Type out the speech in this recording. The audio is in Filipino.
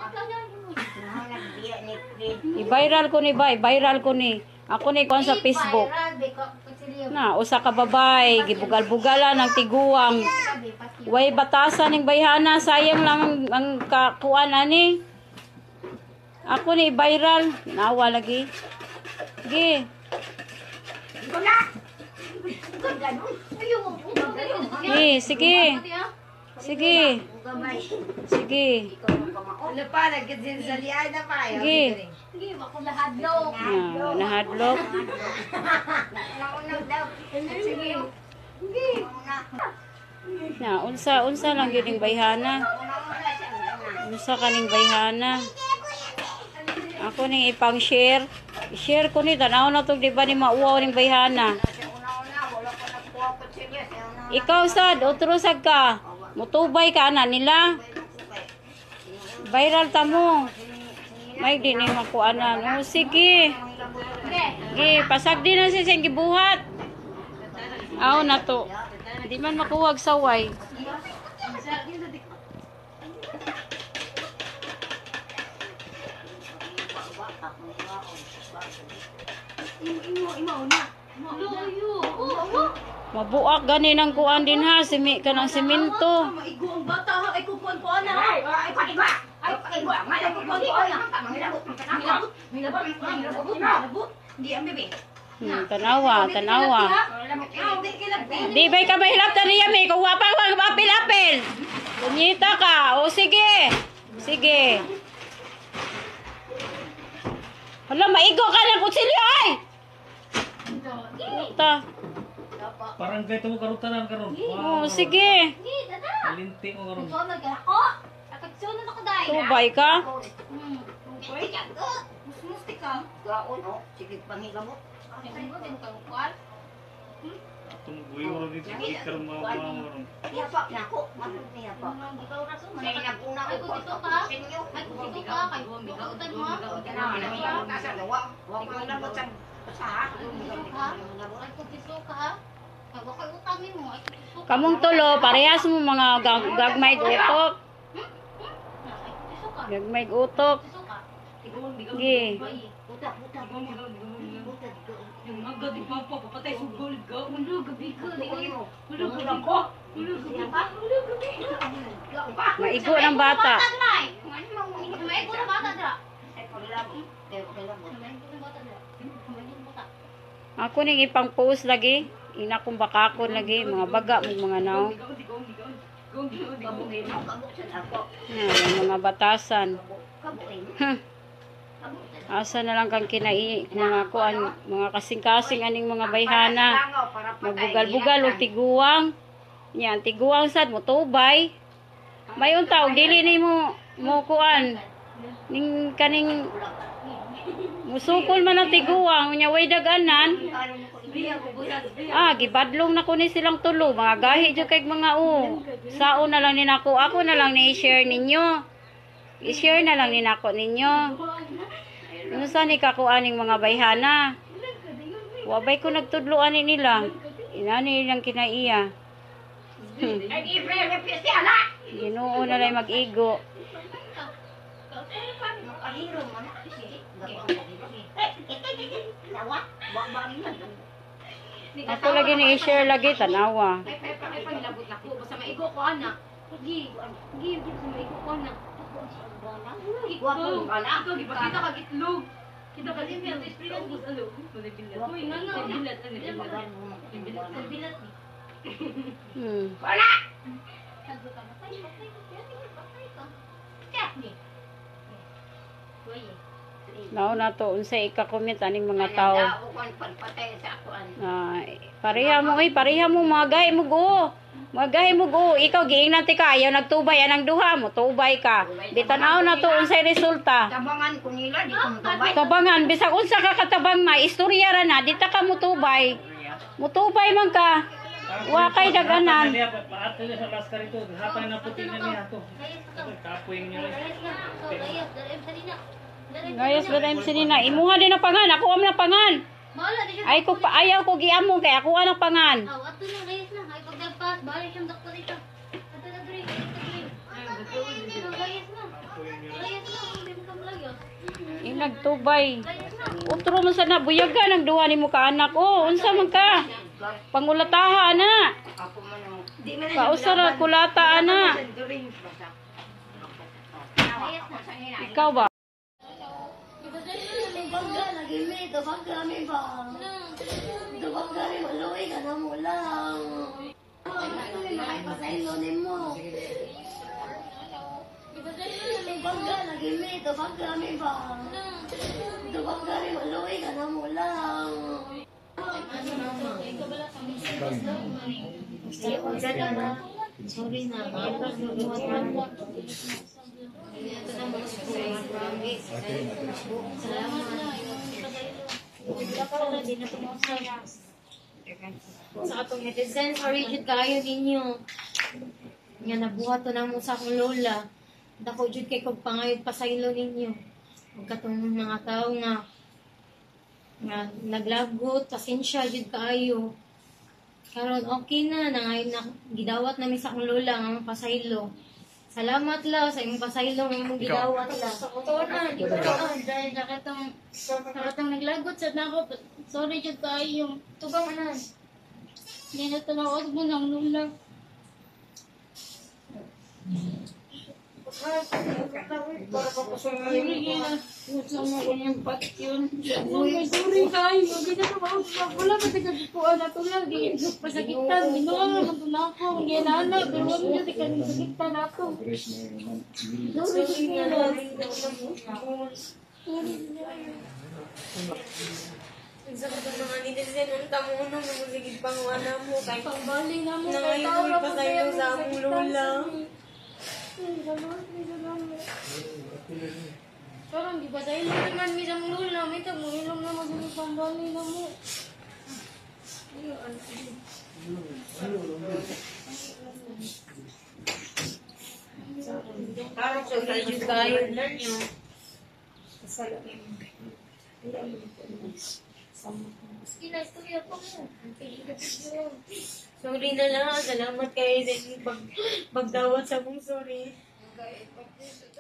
I-viral ko ni ba? I-viral ko ni. Ako ni kon sa Facebook. Na, usa ka babay, gibugal-bugalan ng tiguang. Way batasan ng bayhana, sayang lang ang kakuan ani. Ako ni viral, nawa lagi. Gi. Sige. Sige. Sige. Ano pa, nagkasinsalian na pa. Sige. Sige, ako nahadlok. Nahadlok. Naunag daw. Sige. Sige. Na, unsa lang yun yung bayhana. Unsa kaning bayhana. Ako ning ipang share. I-share ko ni tanaw na to di ba ni mauwaw ning bayhana. Ikaw sad, otro sad ka. Mutubay ka ana nila. Viral ta mo. May di ni makuanan. Oh, sige. Sige, pasag din na siya gibuhat. Aw na to. Di man makuwag saway. Mabuak gani ng kuan din ha, ka ng simento. Maigo ang bata ha, ay kukuan ko ana. Ay, pakigwa. Ay, pakigwa. May kukuan ko ana. Milabot. Hindi ang bebe. Tanawa. Di bay ka mahilap tariya mi, kung wapa ko apil-apil. Punyita ka. O sige. Sige. Hala, maigo ka ng kutsilyo ay. Puta. Parang kayo mo karutanan karon. Oh, sige. Kalinti mo karon. Tubay ka? Musti ka. Gaon o. Sige, panghilabot. Itong buhay mo rin dito. Ikar mo rin. Niyapak na ako. Mabot niyapak. Kaya nagpuna ko ko ito ka. Ay, kung ito ka. Kaya huwag bigautan mo. Nasa lawa. Huwag mo nabot sa pasaha. Ay, kung ito ka. Kamong tulo, parehas mo mga gagmay utok. Gagmay utok. Gi. Yung agad di papa, papatay sugol ka. Ulo, gabi ka. Ulo, gabi ka. Maigo ng bata. Maigo ng bata. Ako ning ipang post lagi. Ina kong bakakon lagi. Mga baga, mga naw. Mga batasan. Asa na lang kang mga kuan, mga kasing-kasing aning mga bayhana. Magbugal-bugal o tiguang. Yan, tiguang sad mo tubay. May unta og dili ni mo kuan. Ning kaning musukol man ang tiguang, nya way daganan. Gibadlong na ko ni silang tulo. Mga gahi jud kay mga sao na lang ni nako. Ako na lang ni i-share ninyo. I-share na lang ni nako ninyo. Ano sa ni kakuaning mga bayhana? Wabay ko nagtudloan ni nila. Inani nilang kinaiya. Ginoo na lang mag-igo. Ako lagi ni i-share lagi tanawa. Ay panglabot na ko. Basta maigo ko anak. Gi, maigo ko anak. Kita ka gitlog. Kita ka limit. Espiritan mo sa loob. Uy, nga nga. Bilat ni. Wala! Now na to unsay ika-comment aning mga tao. Pareha mo magay mo go. Magay mo go. Ikaw giingnan ti ka ayaw nagtubay anang duha mo tubay ka. Bitanaw na to unsay resulta. Tabangan ko nila di ko mutubay. Tabangan bisag unsa ka katabang ma istorya ra na dita ka mutubay. Mutubay man ka. Wa kay daganan. Paato niya sa laskar ito. Hapay na puti na niya to. Kapoy niya. Gayas ba tayo sinina? Imuha din ang pangan. Ako am na pangan. Ay ko pa ayaw ko giamong kay ako ang pangan. Ato na gayas na. Ay pagdagpas, balik siyang doktor ito. Ato na dre. Gayas na. Gayas na. Nagtubay. Utro man sana buyaga nang duwa nimo ka anak. Oh, unsa man ka? Pangulataha ana. Ako man ang... Di man Kausara kulata ana. Ikaw ba? Sorry na. Sa atong netizen, sorry jud kaayo ninyo. Nga nabuhat to namo sa akong lola. Dako jud kay kog pangayod pasaylo ninyo. Ug katong mga tao nga naglagot, pasensya jud kaayo. Karon okay na nangayon na gidawat namin sa akong lola nga pasaylo. Salamat la sa imong pasaylo nga imong gidawat la. Totoo na, di ba? Dahil nakatong naglagot sa nako. Sorry jud kaayo. Tugang manan. Hindi na tanawag mo ng lola. Sorry kayo. Wala pa tagapuan na ito lang. Pasakitan. Binuha nga ito na ako. Hindi na anak. Pero wala nyo pasakitan ako. Sorry kayo. Sa mga netizen, unta mo unong mamusigid pang wana mo. Kahit Pangbaling na mo. nangayon pa sa'yo sa among lola. Parang di ba dahil naman mi sa lula. May tagmulong na mag-ulit pangbaling na mo. Parang sa kayo kayo na nyo. Kinastorya pa mo. Sorry na lang. Salamat kayo sa pagdawat sa mong sorry.